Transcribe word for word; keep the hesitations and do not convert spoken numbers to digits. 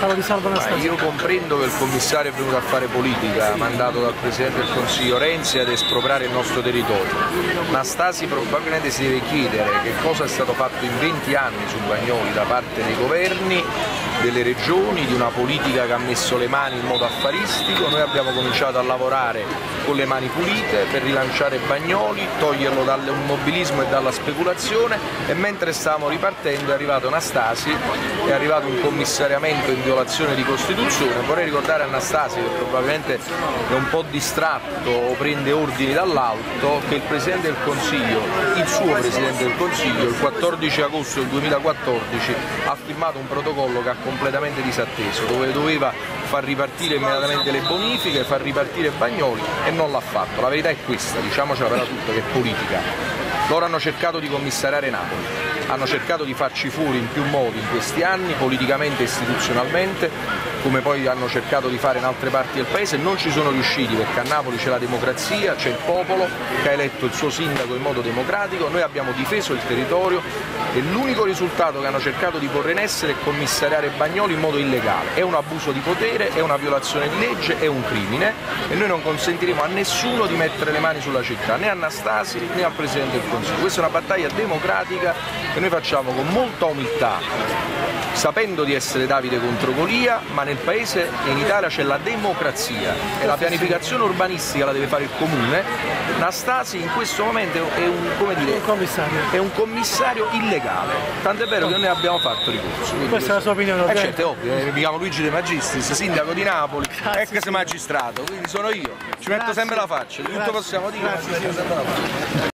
Parlo di Salvo Anastasio. Io comprendo che il commissario è venuto a fare politica, mandato dal Presidente del Consiglio Renzi ad espropriare il nostro territorio. Anastasi probabilmente si deve chiedere che cosa è stato fatto in venti anni su Bagnoli da parte dei governi, delle regioni, di una politica che ha messo le mani in modo affaristico. Noi abbiamo cominciato a lavorare con le mani pulite per rilanciare Bagnoli, toglierlo dall'immobilismo e dalla speculazione, e mentre stavamo ripartendo è arrivato Anastasi, è arrivato un commissariamento in violazione di Costituzione. Vorrei ricordare a Anastasi, che probabilmente è un po' distratto o prende ordini dall'alto, che il Presidente del Consiglio, il suo Presidente del Consiglio, il quattordici agosto del duemilaquattordici ha firmato un protocollo che ha completamente disatteso, dove doveva far ripartire immediatamente le bonifiche, far ripartire Bagnoli, e non l'ha fatto. La verità è questa, diciamocela per tutta, che è politica. Loro hanno cercato di commissariare Napoli, hanno cercato di farci fuori in più modi in questi anni, politicamente e istituzionalmente, come poi hanno cercato di fare in altre parti del paese. Non ci sono riusciti, perché a Napoli c'è la democrazia, c'è il popolo che ha eletto il suo sindaco in modo democratico. Noi abbiamo difeso il territorio e l'unico risultato che hanno cercato di porre in essere è commissariare Bagnoli in modo illegale. È un abuso di potere, è una violazione di legge, è un crimine, e noi non consentiremo a nessuno di mettere le mani sulla città, né a Anastasi né al Presidente del Consiglio. Questa è una battaglia democratica che noi facciamo con molta umiltà, sapendo di essere Davide contro Golia, ma nel paese e in Italia c'è la democrazia e la pianificazione urbanistica la deve fare il comune. Anastasi in questo momento è un, come dire, un commissario. È un commissario illegale, tant'è vero che noi abbiamo fatto ricorso. Questa è la sua opinione? Eh, certo, è ovvio, mi chiamo Luigi De Magistris, sindaco di Napoli, Grazie, ex magistrato, quindi sono io, ci metto Grazie. sempre la faccia, tutto Grazie. possiamo dire. Grazie.